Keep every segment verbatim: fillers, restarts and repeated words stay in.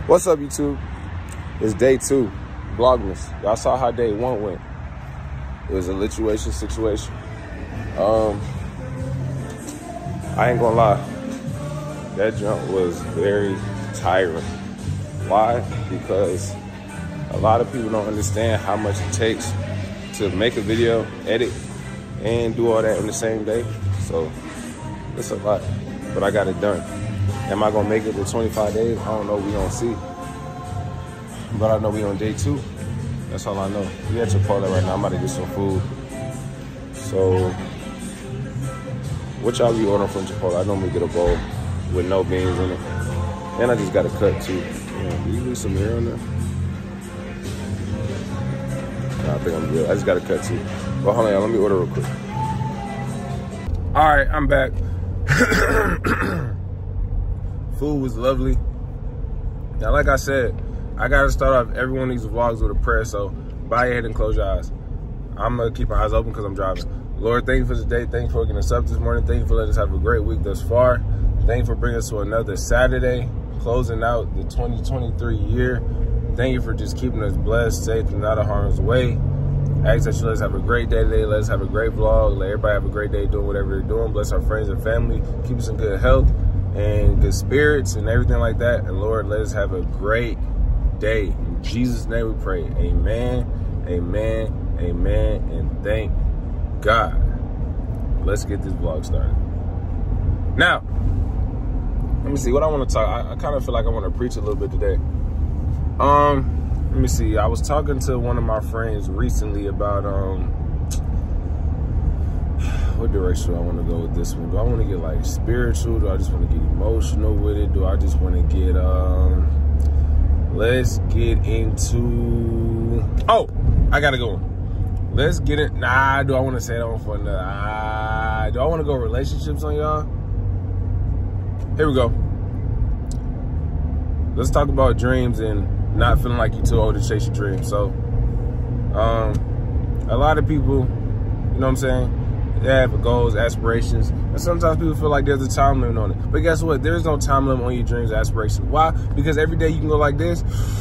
What's up, YouTube? It's day two, Vlogmas. Y'all saw how day one went. It was a lituation situation. Um, I ain't gonna lie, that jump was very tiring. Why? Because a lot of people don't understand how much it takes to make a video, edit, and do all that in the same day. So it's a lot, but I got it done. Am I gonna make it to twenty-five days? I don't know, we gonna see. But I know we on day two. That's all I know. We at Chipotle right now. I'm about to get some food. So, what y'all be ordering from Chipotle? I normally get a bowl with no beans in it. And I just got a cut too. Man, do you need some hair on there? Nah, I think I'm good. I just got a cut too. Well, hold on, y'all. Let me order real quick. All right, I'm back. Food was lovely. Now, like I said, I gotta start off every one of these vlogs with a prayer, so bow your head and close your eyes. I'm gonna keep my eyes open because I'm driving. Lord, thank you for this day. Thank you for waking us up this morning. Thank you for letting us have a great week thus far. Thank you for bringing us to another Saturday, closing out the twenty twenty-three year. Thank you for just keeping us blessed, safe, and out of harm's way. I ask that you let us have a great day today. Let us have a great vlog. Let everybody have a great day doing whatever they're doing. Bless our friends and family. Keep us in good health and good spirits and everything like that. And Lord, let us have a great day. In Jesus' name we pray. Amen, amen, amen, and thank God. Let's get this vlog started. Now, let me see what I want to talk. I, I kind of feel like I want to preach a little bit today. Um, let me see. I was talking to one of my friends recently about um, what direction do I want to go with this one? Do I want to get like spiritual? Do I just want to get emotional with it? Do I just want to get um? Let's get into. Oh, I gotta go. Let's get it. Nah, do I want to say that one for another? Ah, do I want to go relationships on y'all? Here we go. Let's talk about dreams and not feeling like you're too old to chase your dreams. So, um, a lot of people, you know what I'm saying, they have goals, aspirations, and sometimes people feel like there's a time limit on it. But guess what? There's no time limit on your dreams, aspirations. Why? Because every day you can go like this.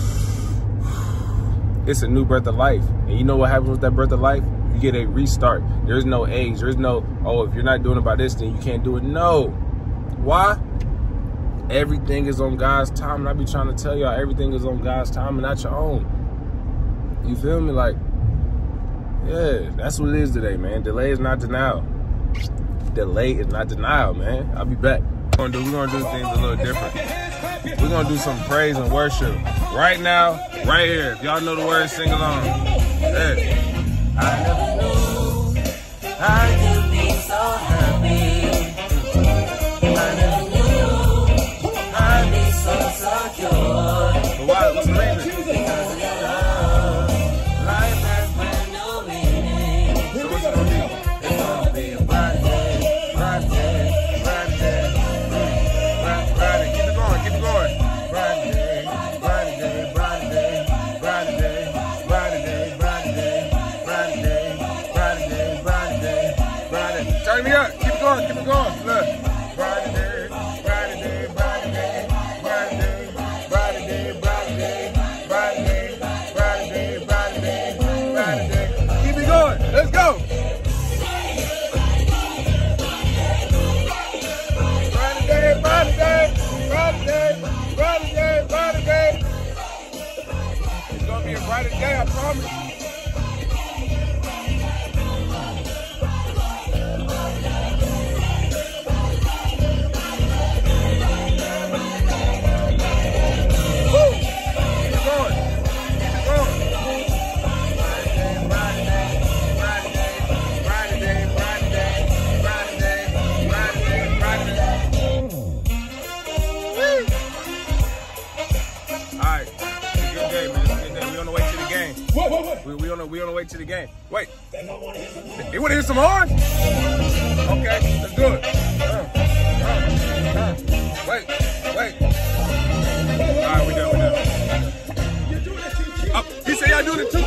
It's a new breath of life. And you know what happens with that breath of life? You get a restart. There's no age. There's no, oh, if you're not doing it by this, then you can't do it. No. Why? Everything is on God's time. And I be trying to tell y'all, everything is on God's time and not your own. You feel me? Like, yeah, that's what it is today, man. Delay is not denial. Delay is not denial, man. I'll be back. We're gonna do, we're gonna do things a little different. We're gonna do some praise and worship. Right now, right here. If y'all know the words, sing along. Yeah. I never knew I could be so happy. I never knew I'd be so secure. But why? What's the reason? Because of your love. Life has brand new meaning. So what's it gonna be? It's gonna be a bright day, bright day, bright day. Bright, bright, keep it going, keep it going. Bright day, bright day, bright day, bright day, bright day, bright day, bright day, bright day, bright day, bright day. Turn me up, keep it going, keep it going. Look. Bright day, bright day, bright day, bright day, bright day, bright day, bright day, bright day, bright day, bright day. Keep it going. Let's go. Bright day, bright day, bright day, bright day, bright day. It's gonna be a brighter day, I promise. We, we on the we on the way to the game. Wait, you want to hear some horn? Okay, let's do it. Uh, uh, uh. Wait, wait. All right, we done, we done. Oh, he said y'all doing it too.